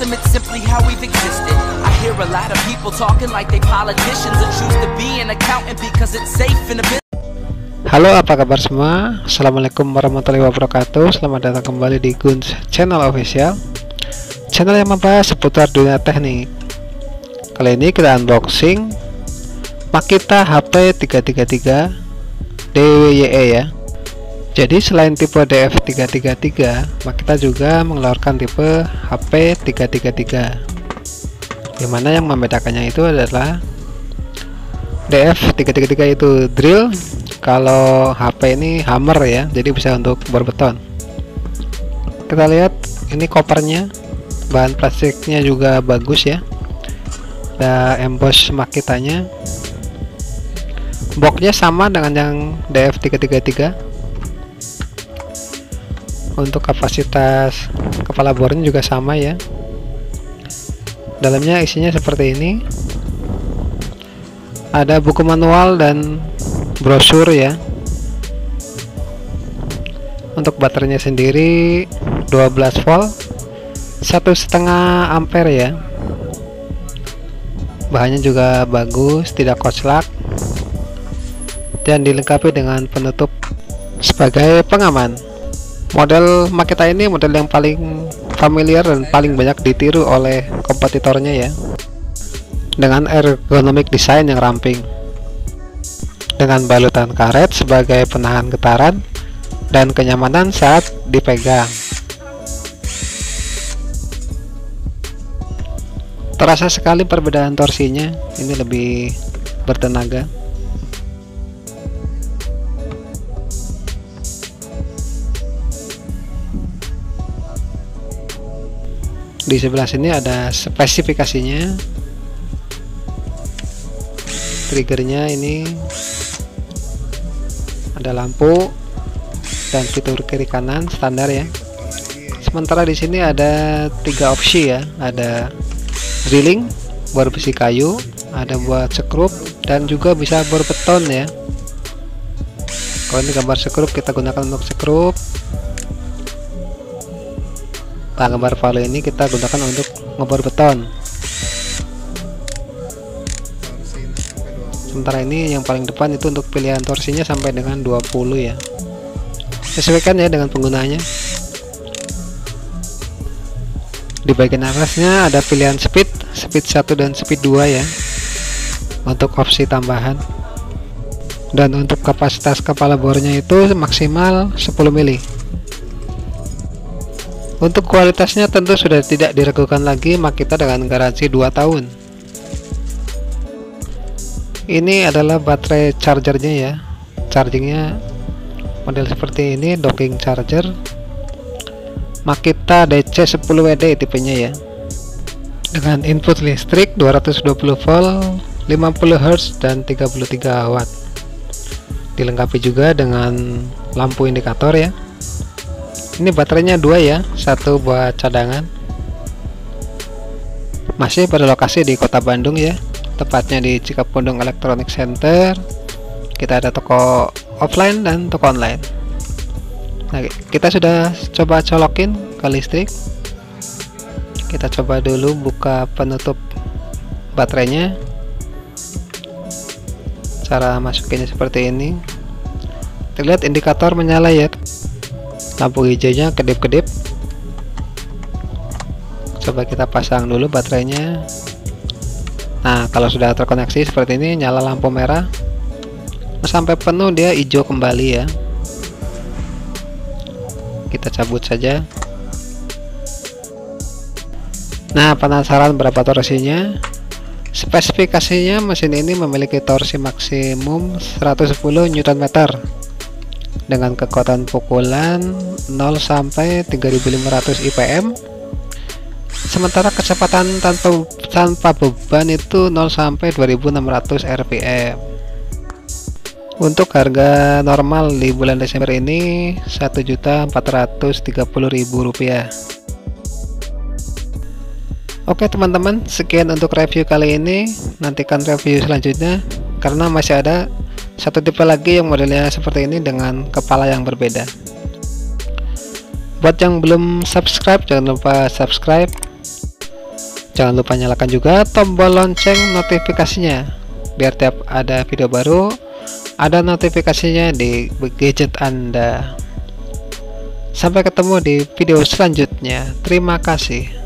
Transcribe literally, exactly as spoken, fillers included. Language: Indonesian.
system, it's simply how we've existed. I hear a lot of people talking like they politicians and choose to be an accountant because it's safe in a business. Halo, apa kabar semua? Assalamualaikum warahmatullahi wabarakatuh. Selamat datang kembali di Guns Channel Official, channel yang membahas seputar dunia teknik. Kali ini kita unboxing Makita H P tiga tiga tiga D W Y E ya. Jadi selain tipe D F tiga tiga tiga, Makita juga mengeluarkan tipe H P tiga tiga tiga, dimana yang membedakannya itu adalah D F tiga tiga tiga itu drill, kalau H P ini hammer ya, jadi bisa untuk bor beton. Kita lihat ini kopernya, bahan plastiknya juga bagus ya, ada emboss Makitanya. Boxnya sama dengan yang D F tiga tiga tiga. Untuk kapasitas kepala bornya juga sama ya. Dalamnya isinya seperti ini. Ada buku manual dan brosur ya. Untuk baterainya sendiri dua belas volt, satu setengah ampere ya. Bahannya juga bagus, tidak koslak, dan dilengkapi dengan penutup sebagai pengaman. Model Makita ini model yang paling familiar dan paling banyak ditiru oleh kompetitornya ya, dengan ergonomic desain yang ramping, dengan balutan karet sebagai penahan getaran dan kenyamanan saat dipegang. Terasa sekali perbedaan torsinya, ini lebih bertenaga. Di sebelah sini ada spesifikasinya. Triggernya ini ada lampu dan fitur kiri kanan standar ya. Sementara di sini ada tiga opsi ya, ada drilling, bor besi kayu, ada buat skrup, dan juga bisa bor beton ya. Kalau ini gambar skrup, kita gunakan untuk skrup. Nah, gambar valve ini kita gunakan untuk ngebor beton. Sementara ini yang paling depan itu untuk pilihan torsinya sampai dengan dua puluh ya. Sesuaikan ya dengan penggunanya. Di bagian atasnya ada pilihan speed, speed satu dan speed dua ya, untuk opsi tambahan. Dan untuk kapasitas kepala bornya itu maksimal sepuluh mili. Untuk kualitasnya tentu sudah tidak diragukan lagi, Makita dengan garansi dua tahun. Ini adalah baterai chargernya ya. Chargingnya model seperti ini, docking charger Makita D C sepuluh W D tipenya ya, dengan input listrik dua ratus dua puluh volt, lima puluh hertz dan tiga puluh tiga watt. Dilengkapi juga dengan lampu indikator ya. Ini baterainya dua ya, satu buat cadangan. Masih pada lokasi di Kota Bandung ya, tepatnya di Cikapundung Electronic Center. Kita ada toko offline dan toko online. Nah, kita sudah coba colokin ke listrik. Kita coba dulu buka penutup baterainya. Cara masukinnya seperti ini. Terlihat indikator menyala ya. Lampu hijaunya kedip-kedip. Coba kita pasang dulu baterainya. Nah, kalau sudah terkoneksi seperti ini, nyala lampu merah. Sampai penuh dia hijau kembali ya. Kita cabut saja. Nah, penasaran berapa torsinya? Spesifikasinya mesin ini memiliki torsi maksimum seratus sepuluh newton meter dengan kekuatan pukulan nol sampai tiga ribu lima ratus I P M. Sementara kecepatan tanpa tanpa beban itu nol sampai dua ribu enam ratus R P M. Untuk harga normal di bulan Desember ini satu juta empat ratus tiga puluh ribu rupiah. Oke teman-teman, sekian untuk review kali ini. Nantikan review selanjutnya karena masih ada satu tipe lagi yang modelnya seperti ini dengan kepala yang berbeda. Buat yang belum subscribe, jangan lupa subscribe. Jangan lupa nyalakan juga tombol lonceng notifikasinya biar tiap ada video baru ada notifikasinya di gadget Anda. Sampai ketemu di video selanjutnya. Terima kasih.